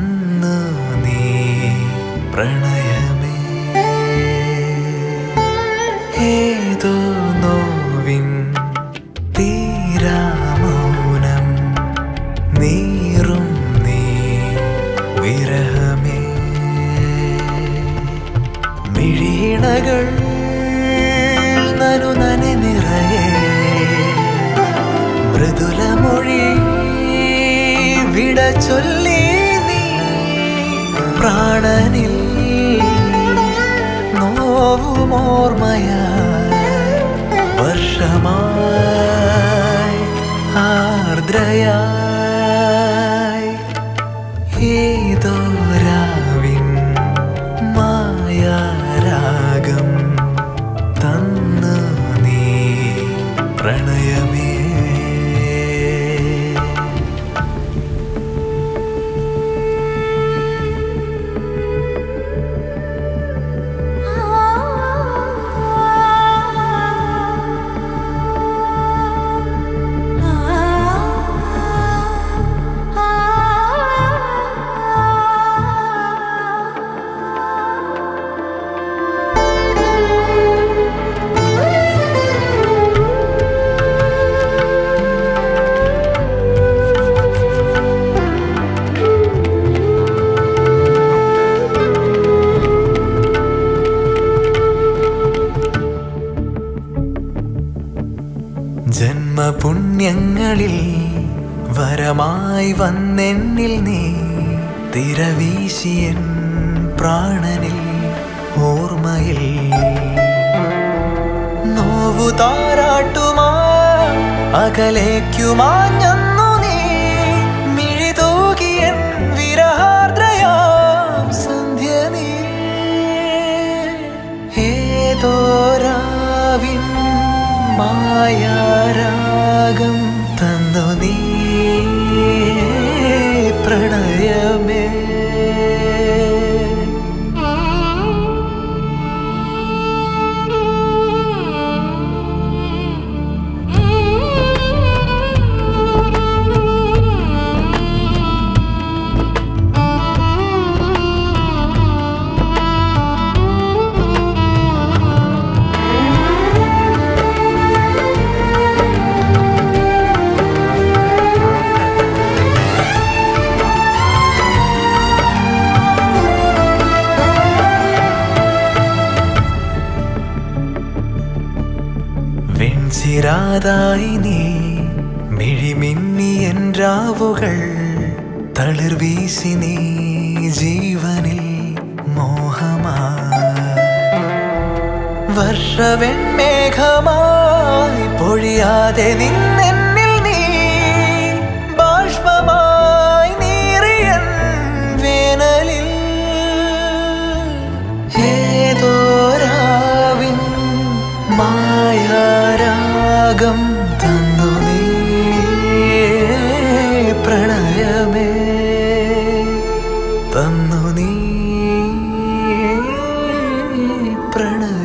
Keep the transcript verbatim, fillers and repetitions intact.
തന്നു നീ പ്രണയമേ ഏതോ നോവിൻ തീരാമൗനം നീറും നീ വിരഹമേ മിഴിയിണകൾ നനു നനെ നിറയെ മൃദുലമൊഴി വിട ചൊല്ലി നീ പ്രാണനിൽ നോവുമോർമ്മയായി വർഷമായി ആർദ്രയായി ഏതോ രാവിൻ മായാരാഗം തന്നു നീ പ്രണയമേ ജന്മപുണ്യങ്ങളിൽ വരമായി വന്നെന്നിൽ നീ തിരവീശിയൻ പ്രാണനിൽ ഓർമ്മയിൽ നോവു താരാട്ടുമാ അകലേക്കുമാഞ്ഞു നീ മിഴിതൂകിയൻ വിരഹാർദ്രയാം സന്ധ്യ നീ ഏതോരാവിൻ മായാരാഗം തന്നു നീ പ്രണയമേ വെഞ്ചിരാതായി നീ മിഴിമിന്നിയൻ രാവുകൾ തളിർ വീശി നീ ജീവനിൽ മോഹമായി വർഷവെൺമേഘമായി പൊഴിയാതെ നിന്നെന്നിൽ നീ ബാഷ്പമായി നീറിയൻ വേനലിൽ ഏതോരാവിൻ മായാരാഗം തന്നു നീ പ്രണയമേ തന്നു നീ പ്രണയമേ.